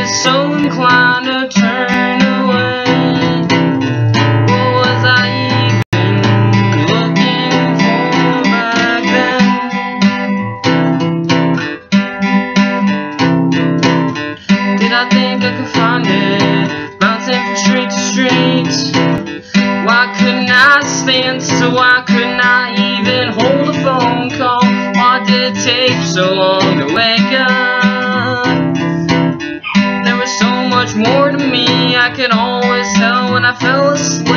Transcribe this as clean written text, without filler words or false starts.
was so inclined to turn away. What was I even looking for back then? Did I think I could find it, bouncing from street to street? Why couldn't I stand still? Why couldn't I even hold a phone call? Why did it take so long to wake up? There was so much more to me, I could always tell when I fell asleep.